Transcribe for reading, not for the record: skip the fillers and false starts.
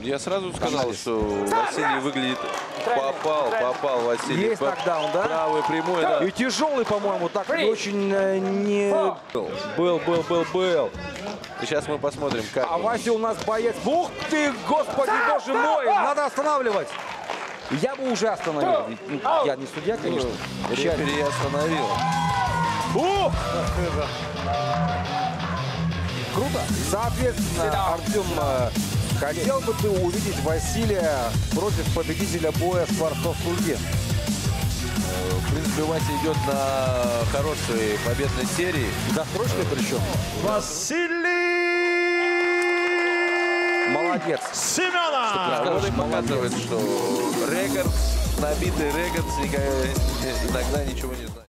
Я сразу сказал, что Василий выглядит... Попал Василий. Есть нокдаун, да? Правый прямой, да. И тяжелый, по-моему, так очень не... Был. И сейчас мы посмотрим, как... А Вася у нас боец. Ух ты, господи, боже мой! Надо останавливать. Я бы уже остановил. Я не судья, конечно. Рефери я остановил. Круто. Соответственно, Артем, хотел бы ты увидеть Василия против победителя боя Скворцов-Лугин? В принципе, Вася идет на хорошей победной серии. Досрочный причем. Василий Молодец. Семенов! Он показывает, что рекорд, набитый рекорд, иногда ничего не знает.